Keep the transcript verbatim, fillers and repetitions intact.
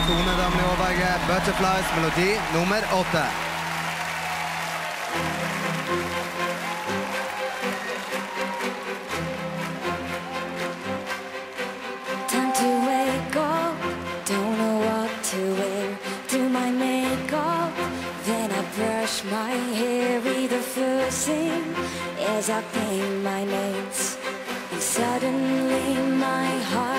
Toune, Damli Aaberge, Butterflies, melodi nummer åtte. Time to wake up, don't know what to wear. Do my makeup, then I brush my hair. Read the first thing as I paint my nails, and suddenly my heart